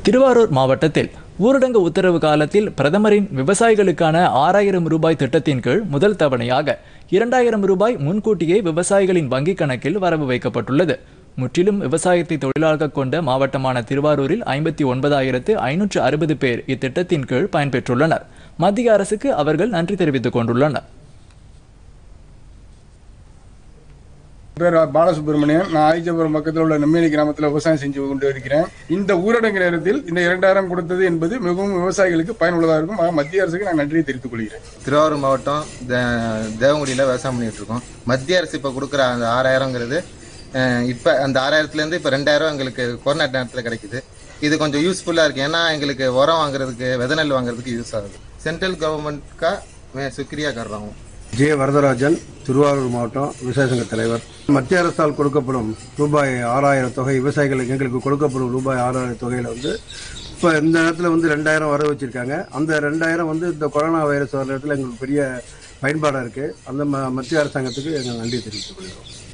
திருவாரூர் மாவட்டத்தில் ஊரடங்கு உத்தரவு காலத்தில் பிரதமரின் விவசாயிகளுக்கான 6000 ரூபாய் திட்டத்தின் கீழ் முதல் தவணையாக 2000 ரூபாய் முன்கூட்டியே விவசாயிகளின் வங்கிக் கணக்கில் வரவு வைக்கப்பட்டுள்ளது. முற்றிலும் விவசாயத்தை தொழிலாக கொண்ட மாவட்டமான திருவாரூரில் 59,560 பேர் இத்திட்டத்தின் கீழ் பயன்பெற்றுள்ளனர். மத்திய அரசுக்கு அவர்கள் நன்றி தெரிவித்துக் கொண்டுள்ளனர். பேர் பாலசுப்ரமணியன். நான் ஆயிச்சபுரம் பக்கத்தில் உள்ள நெம்மேலி கிராமத்தில் விவசாயம் செஞ்சு கொண்டு இருக்கிறேன். இந்த ஊரடங்கு நேரத்தில் இந்த 2000 கொடுத்தது என்பது மிகவும் விவசாயிகளுக்கு பயனுள்ளதாக இருக்கும். மத்திய அரசுக்கு நான் நன்றியை தெரிவித்துக் கொள்கிறேன். திருவாரூர் மாவட்டம் தேவங்குடியில் விவசாயம் பண்ணிட்டு இருக்கோம். மத்திய அரசு இப்போ கொடுக்குற அந்த 6000ங்கிறது இப்போ அந்த 6000லேருந்து இப்போ 2000 எங்களுக்கு கொரோனா நேரத்தில் கிடைக்குது. இது கொஞ்சம் யூஸ்ஃபுல்லாக இருக்குது. ஏன்னா எங்களுக்கு உரம் வாங்குறதுக்கு விதை நெல் வாங்குறதுக்கு யூஸ் ஆகுது. சென்ட்ரல் கவர்மெண்ட்கா சுக்ரியா கர்றாங்க. ஜே வரதராஜன், திருவாரூர் மாவட்டம் விவசாய சங்க தலைவர். மத்திய அரசால் கொடுக்கப்படும் ரூபாய் 6000 தொகை விவசாயிகளுக்கு எங்களுக்கு கொடுக்கப்படும் ரூபாய் 6000 தொகையில் இப்போ இந்த நேரத்தில் 2000 வர வச்சுருக்காங்க. அந்த 2000 இந்த கொரோனா வைரஸ் வர நேரத்தில் எங்களுக்கு பெரிய பயன்பாடாக இருக்குது. அந்த மத்திய அரசாங்கத்துக்கு எங்கள் நன்றி தெரிவித்துக் கொள்கிறோம்.